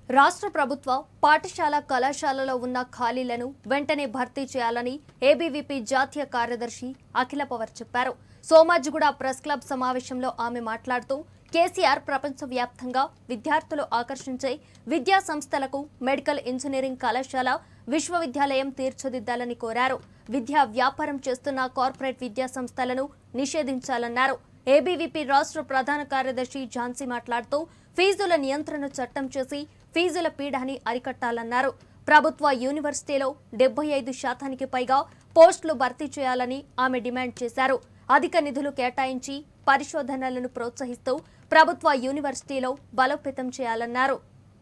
రాష్ట్ర ప్రభుత్వ పాఠశాల కళాశాలలో ఉన్న ఖాళీలను వెంటనే భర్తీ చేయాలని ఏబీవీపీ జాతీయ కార్యదర్శి అఖిల పవర్ చెప్పారు. సోమాజిగూడ ప్రెస్ క్లబ్ సమావేశంలో ఆమె మాట్లాడుతూ కేసీఆర్ ప్రపంచవ్యాప్తంగా విద్యార్థులు ఆకర్షించే విద్యా సంస్థలకు మెడికల్ ఇంజనీరింగ్ కళాశాల విశ్వవిద్యాలయం తీర్చిదిద్దాలని కోరారు. విద్యా వ్యాపారం చేస్తున్న కార్పొరేట్ విద్యా సంస్థలను నిషేధించాలన్నారు. ఏబీవీపీ రాష్ట్ర ప్రధాన కార్యదర్శి ఝాన్సీ మాట్లాడుతూ ఫీజుల నియంత్రణ చట్టం చేసి ఫీజుల పీడాన్ని అరికట్టాలన్నారు. ప్రభుత్వ యూనివర్సిటీలో 75% పైగా పోస్టులు భర్తీ చేయాలని ఆమె డిమాండ్ చేశారు. అధిక నిధులు కేటాయించి పరిశోధనలను ప్రోత్సహిస్తూ ప్రభుత్వ యూనివర్సిటీలో బలోపేతం చేయాలన్నారు.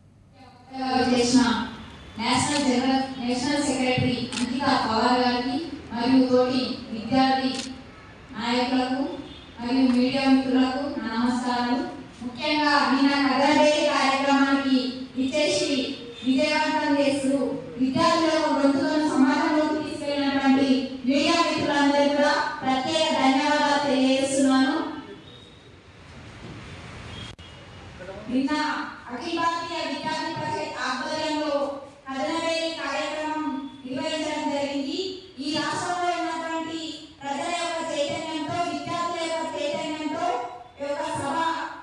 నేషనల్ సెక్రటరీ అంకిత పవార్ గారికి మరియు తోటి విద్యార్థి నాయకులకు మరియు మీడియా మిత్రులకు నమస్కారాలు. ముఖ్యంగా నిన్న కథ కార్యక్రమానికి ఇచ్చేసి విజయవంతం చేస్తూ విద్యార్థులకు గొంతులను సమాజంలోకి తీసుకెళ్లినటువంటి మీడియా మిత్రులందరూ కూడా ప్రత్యేక ధన్యవాదాలు తెలియజేస్తున్నాను. నిన్న అఖిల భారతీయ విద్యార్థి పరిషత్ ఆధ్వర్యంలో కథనవేలి కార్యక్రమం నిర్వహించడం జరిగింది. ఈ రాష్ట్రంలో ఉన్నటువంటి ప్రజల యొక్క చైతన్యంతో, విద్యార్థుల యొక్క చైతన్యంతో ఈ యొక్క సభ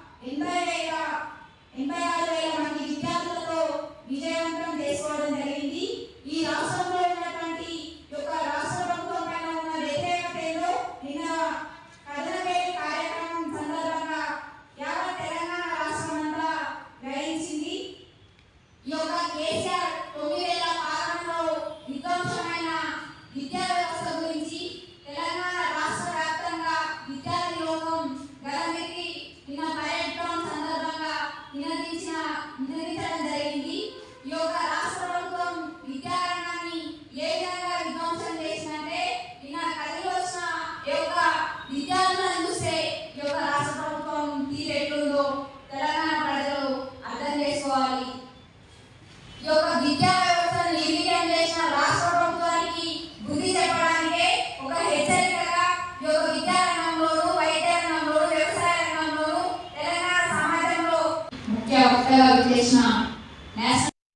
86,000 మంది విద్యార్థులతో విజయవంతం చేసుకోవడం జరిగింది. ఈ రాష్ట్రంలో ఉన్నటువంటి యొక్క రాష్ట్ర ప్రభుత్వం పైన ఉన్న వ్యతిరేకతలో నిన్న కథనవేలి కార్యక్రమం సందర్భంగా యావత్ తెలంగాణ రాష్ట్రం అంతా గ్రహించింది. ఈ యొక్క కేసీఆర్ 9 ఏళ్ల పాలనలో విధ్వంసమైన విద్యా వ్యవస్థ గురించి తెలంగాణ రాష్ట్ర వ్యాప్తంగా విద్యార్థి లోకం గలంగిరికి నిన్న పరేడ్ గ్రౌండ్ సందర్భంగా నినదించడం జరిగింది. ఈ యొక్క రాష్ట్ర ప్రభుత్వం విద్యారంగాన్ని ఏ విధంగా విధ్వంసం చేసిందంటే నిన్న కదిలి వచ్చిన ఈ యొక్క విద్యార్థులను చూస్తే ఈ యొక్క రాష్ట్ర ప్రభుత్వం తీరెట్లుందో తెలంగాణ ప్రజలు అర్థం చేసుకోవాలి. ఈ యొక్క విద్యా వ్యవస్థను నిర్వీర్యం చేసిన రాష్ట్ర ప్రభుత్వానికి బుద్ధి చెప్పడానికే ఒక హెచ్చరికగా ఈ యొక్క విద్యా రంగంలోనూ, వైద్య రంగంలోనూ, వ్యవసాయ రంగంలోనూ తెలంగాణ సమాజంలో ముఖ్య వక్తగా చేసిన